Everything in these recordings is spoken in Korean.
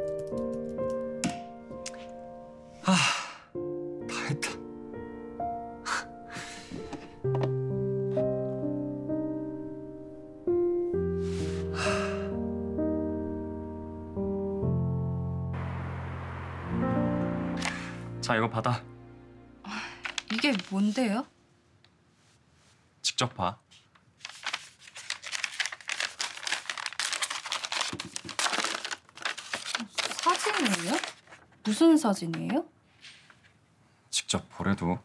아, 다 했다. 자, 이거 받아. 이게 뭔데요? 직접 봐. 사진이에요? 무슨 사진이에요? 직접 보래도.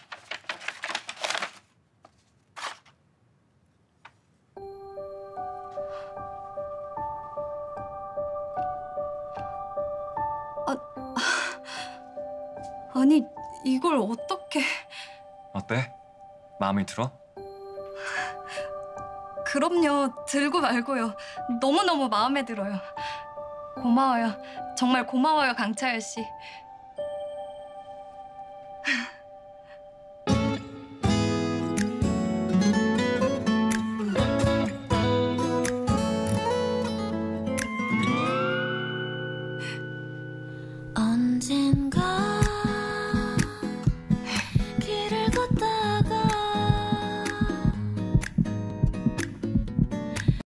아니, 이걸 어떻게... 어때? 마음에 들어? 그럼요, 들고 말고요. 너무너무 마음에 들어요. 고마워요. 정말 고마워요, 강차열 씨. 언젠가